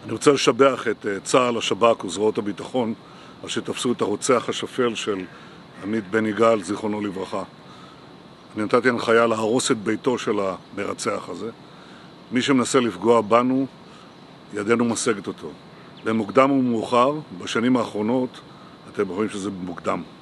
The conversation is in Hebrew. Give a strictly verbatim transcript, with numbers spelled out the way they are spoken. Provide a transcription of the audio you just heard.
אני רוצה לשבח את צה"ל, השב"כ וזרועות הביטחון על שתפסו את הרוצח השפל של עמית בן יגאל, זיכרונו לברכה. אני נתתי הנחיה להרוס את ביתו של המרצח הזה. מי שמנסה לפגוע בנו, ידנו משגת אותו. במוקדם ומאוחר, בשנים האחרונות, אתם רואים שזה מוקדם.